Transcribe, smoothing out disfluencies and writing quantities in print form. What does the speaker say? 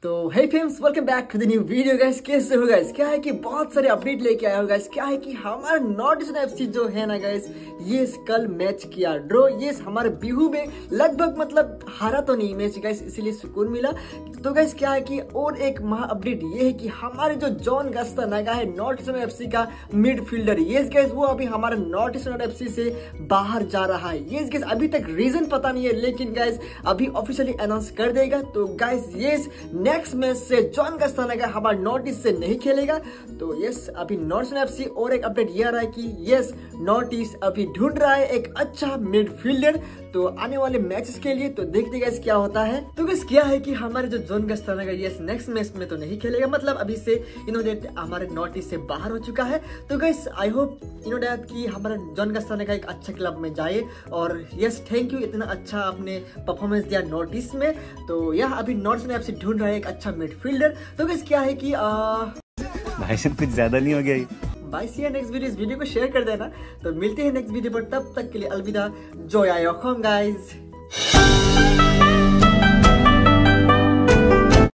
तो hey friends, welcome back to the new video guys. कैसे हो गाइस? क्या है कि बहुत सारे अपडेट लेके आया हो गाइस। क्या है कि हमारा नॉर्थ ईस्टर्न एफसी जो है ना गाइस, ये कल मैच किया ड्रॉ। ये हमारे बिहू में लगभग मतलब हारा तो नहीं मैच गाइस, इसीलिए सुकून मिला। तो गाइस क्या है कि और एक महा अपडेट ये है कि हमारे जो जॉन गस्तानागा है नॉर्थ ईस्टर्न एफसी का मिडफील्डर, ये गाइस वो अभी हमारे नॉर्थ ईस्टर्न एफसी से बाहर जा रहा है। ये गाइस अभी तक रीजन पता नहीं है, लेकिन गाइस अभी ऑफिशियली अनाउंस कर देगा। तो गाइस ये नेक्स्ट मैच से जॉन गस्तानागा हमारे नॉर्थ ईस्ट से नहीं खेलेगा। तो यस, अभी नॉर्थ ईस्टर्न एफसी और एक अपडेट ये आ रहा है कि यस नॉर्थ ईस्ट अभी ढूंढ रहा है एक अच्छा मिडफील्डर तो आने वाले मैचेस के लिए। तो देखते गाइस क्या होता है। तो गाइस क्या है कि हमारे जो John Gastanaga yes next match में तो नहीं खेलेगा, मतलब अभी से इन्होंने हमारे नॉर्थ ईस्ट से बाहर हो चुका है। तो गाइस आई होप इन्होंने कि हमारा जॉन गस्तानागा एक अच्छा क्लब में जाए। और यस थैंक यू, इतना अच्छा आपने परफॉर्मेंस दिया नॉर्थ ईस्ट में। तो यह अभी नॉर्थ ईस्ट एफसी ढूंढ रहा है एक अच्छा मिडफील्डर। तो गाइस क्या है कि भाई साहब कुछ ज्यादा नहीं हो गया भाई सी नेक्स्ट वीडियो, इस वीडियो को शेयर कर देना। तो मिलते हैं नेक्स्ट वीडियो पर, तब तक के लिए अलविदा। जय आयोखम गाइस।